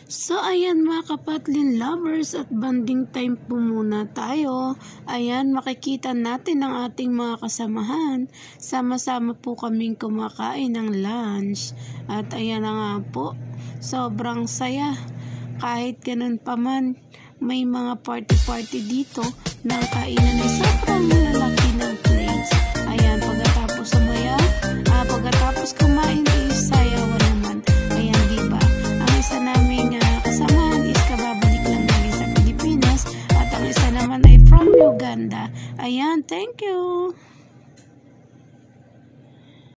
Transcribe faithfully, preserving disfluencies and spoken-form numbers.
So, ayan mga kapatlin lovers at banding time po muna tayo. Ayan, makikita natin ang ating mga kasamahan. Sama-sama po kaming kumakain ng lunch. At ayan na nga po, sobrang saya. Kahit ganun pa man, may mga party-party dito ng kainan ay sobrang lalaki ng plates. Ayan, pagkatapos sumaya, ah, pagkatapos kumain is sayawan naman. Ayan, diba? Ang isa naming uh, kasamahan is kababalik lang galing sa Pilipinas at ang isa naman ay from Uganda. Ayan, thank you!